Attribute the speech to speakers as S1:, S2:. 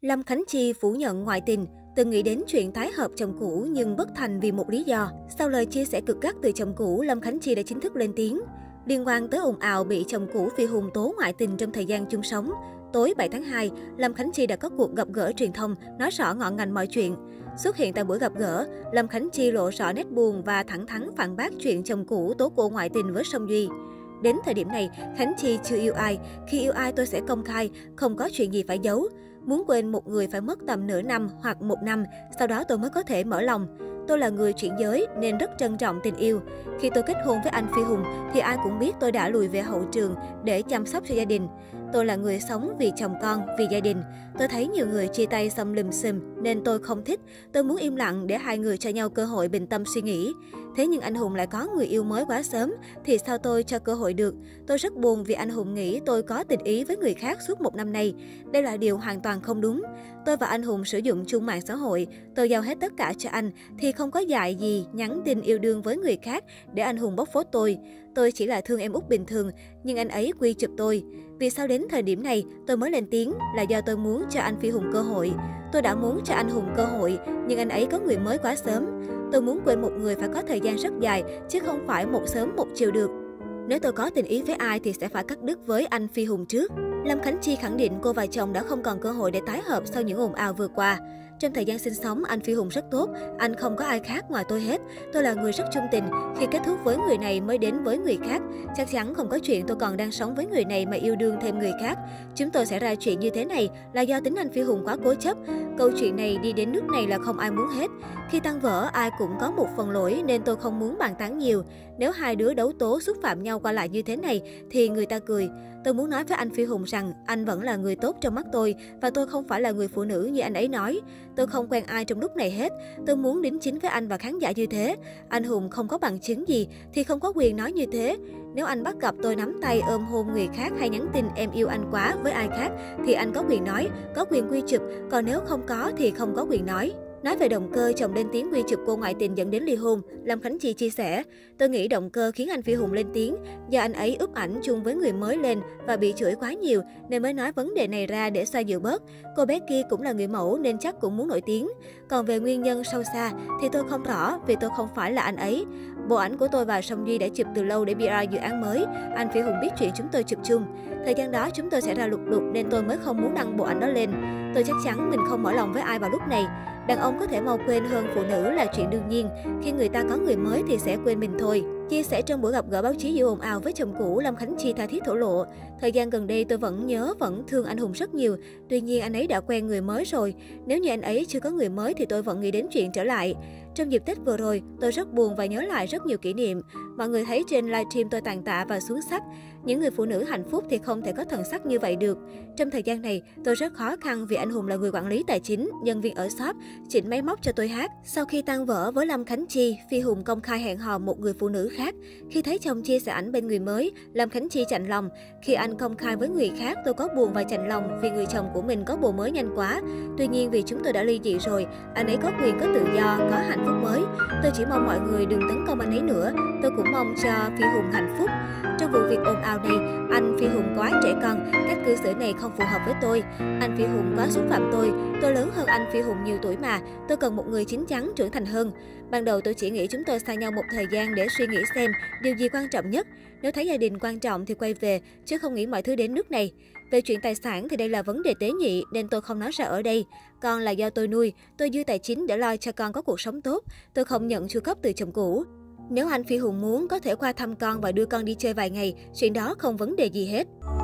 S1: Lâm Khánh Chi phủ nhận ngoại tình, từng nghĩ đến chuyện tái hợp chồng cũ nhưng bất thành vì một lý do. Sau lời chia sẻ cực gắt từ chồng cũ, Lâm Khánh Chi đã chính thức lên tiếng. Liên quan tới ồn ào bị chồng cũ Phi Hùng tố ngoại tình trong thời gian chung sống, tối 7 tháng 2, Lâm Khánh Chi đã có cuộc gặp gỡ truyền thông, nói rõ ngọn ngành mọi chuyện. Xuất hiện tại buổi gặp gỡ, Lâm Khánh Chi lộ rõ nét buồn và thẳng thắn phản bác chuyện chồng cũ tố cô ngoại tình với Song Duy. Đến thời điểm này, Khánh Chi chưa yêu ai. Khi yêu ai tôi sẽ công khai, không có chuyện gì phải giấu. Muốn quên một người phải mất tầm nửa năm hoặc một năm, sau đó tôi mới có thể mở lòng. Tôi là người chuyển giới nên rất trân trọng tình yêu. Khi tôi kết hôn với anh Phi Hùng thì ai cũng biết tôi đã lùi về hậu trường để chăm sóc cho gia đình. Tôi là người sống vì chồng con, vì gia đình. Tôi thấy nhiều người chia tay xong lùm xùm nên tôi không thích. Tôi muốn im lặng để hai người cho nhau cơ hội bình tâm suy nghĩ. Thế nhưng anh Hùng lại có người yêu mới quá sớm thì sao tôi cho cơ hội được? Tôi rất buồn vì anh Hùng nghĩ tôi có tình ý với người khác suốt một năm nay. Đây là điều hoàn toàn không đúng. Tôi và anh Hùng sử dụng chung mạng xã hội. Tôi giao hết tất cả cho anh thì không có dại gì nhắn tin yêu đương với người khác để anh Hùng bóc phốt tôi. Tôi chỉ là thương em út bình thường, nhưng anh ấy quy chụp tôi. Vì sao đến thời điểm này tôi mới lên tiếng là do tôi muốn cho anh Phi Hùng cơ hội. Tôi đã muốn cho anh Hùng cơ hội, nhưng anh ấy có người mới quá sớm. Tôi muốn quên một người phải có thời gian rất dài, chứ không phải một sớm một chiều được. Nếu tôi có tình ý với ai thì sẽ phải cắt đứt với anh Phi Hùng trước. Lâm Khánh Chi khẳng định cô và chồng đã không còn cơ hội để tái hợp sau những ồn ào vừa qua. Trong thời gian sinh sống, anh Phi Hùng rất tốt, anh không có ai khác ngoài tôi hết. Tôi là người rất trung tình, khi kết thúc với người này mới đến với người khác. Chắc chắn không có chuyện tôi còn đang sống với người này mà yêu đương thêm người khác. Chúng tôi sẽ ra chuyện như thế này là do tính anh Phi Hùng quá cố chấp. Câu chuyện này đi đến nước này là không ai muốn hết. Khi tan vỡ, ai cũng có một phần lỗi nên tôi không muốn bàn tán nhiều. Nếu hai đứa đấu tố xúc phạm nhau qua lại như thế này thì người ta cười. Tôi muốn nói với anh Phi Hùng rằng anh vẫn là người tốt trong mắt tôi và tôi không phải là người phụ nữ như anh ấy nói. Tôi không quen ai trong lúc này hết. Tôi muốn đính chính với anh và khán giả như thế. Anh Hùng không có bằng chứng gì thì không có quyền nói như thế. Nếu anh bắt gặp tôi nắm tay ôm hôn người khác hay nhắn tin em yêu anh quá với ai khác thì anh có quyền nói, có quyền quy chụp. Còn nếu không có thì không có quyền nói. Nói về động cơ chồng lên tiếng quy chụp cô ngoại tình dẫn đến ly hôn, Lâm Khánh Chi chia sẻ, tôi nghĩ động cơ khiến anh Phi Hùng lên tiếng do anh ấy úp ảnh chung với người mới lên và bị chửi quá nhiều nên mới nói vấn đề này ra để xoa dịu bớt. Cô bé kia cũng là người mẫu nên chắc cũng muốn nổi tiếng. Còn về nguyên nhân sâu xa thì tôi không rõ vì tôi không phải là anh ấy. Bộ ảnh của tôi và Song Duy đã chụp từ lâu để PR dự án mới. Anh Phi Hùng biết chuyện chúng tôi chụp chung. Thời gian đó chúng tôi sẽ ra lục đục nên tôi mới không muốn đăng bộ ảnh đó lên. Tôi chắc chắn mình không mở lòng với ai vào lúc này. Đàn ông có thể mau quên hơn phụ nữ là chuyện đương nhiên. Khi người ta có người mới thì sẽ quên mình thôi. Chia sẻ trong buổi gặp gỡ báo chí giữa ồn ào với chồng cũ, Lâm Khánh Chi tha thiết thổ lộ. Thời gian gần đây tôi vẫn nhớ, vẫn thương anh Hùng rất nhiều. Tuy nhiên anh ấy đã quen người mới rồi. Nếu như anh ấy chưa có người mới thì tôi vẫn nghĩ đến chuyện trở lại. Trong dịp Tết vừa rồi, tôi rất buồn và nhớ lại rất nhiều kỷ niệm. Mọi người thấy trên livestream tôi tàn tạ và xuống sắc. Những người phụ nữ hạnh phúc thì không thể có thần sắc như vậy được. Trong thời gian này, tôi rất khó khăn vì anh Hùng là người quản lý tài chính, nhân viên ở shop, chỉnh máy móc cho tôi hát. Sau khi tan vỡ với Lâm Khánh Chi, Phi Hùng công khai hẹn hò một người phụ nữ khác. Khi thấy chồng chia sẻ ảnh bên người mới, Lâm Khánh Chi chạnh lòng. Khi anh công khai với người khác, tôi có buồn và chạnh lòng vì người chồng của mình có bồ mới nhanh quá. Tuy nhiên vì chúng tôi đã ly dị rồi, anh ấy có quyền có tự do, có hạnh phúc mới. Tôi chỉ mong mọi người đừng tấn công anh ấy nữa. Tôi cũng mong cho Phi Hùng hạnh phúc. Trong vụ việc ồn ào này, anh Phi Hùng quá trẻ con, cách cư xử này không phù hợp với tôi. Anh Phi Hùng quá xúc phạm tôi lớn hơn anh Phi Hùng nhiều tuổi mà, tôi cần một người chín chắn, trưởng thành hơn. Ban đầu tôi chỉ nghĩ chúng tôi xa nhau một thời gian để suy nghĩ xem điều gì quan trọng nhất. Nếu thấy gia đình quan trọng thì quay về, chứ không nghĩ mọi thứ đến nước này. Về chuyện tài sản thì đây là vấn đề tế nhị nên tôi không nói ra ở đây. Con là do tôi nuôi, tôi dư tài chính để lo cho con có cuộc sống tốt. Tôi không nhận chu cấp từ chồng cũ. Nếu anh Phi Hùng muốn, có thể qua thăm con và đưa con đi chơi vài ngày, chuyện đó không vấn đề gì hết.